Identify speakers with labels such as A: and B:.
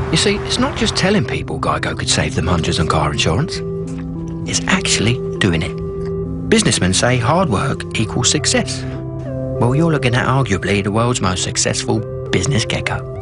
A: You see, it's not just telling people Geico could save them hundreds on car insurance. It's actually doing it. Businessmen say hard work equals success. Well, you're looking at arguably the world's most successful business gecko.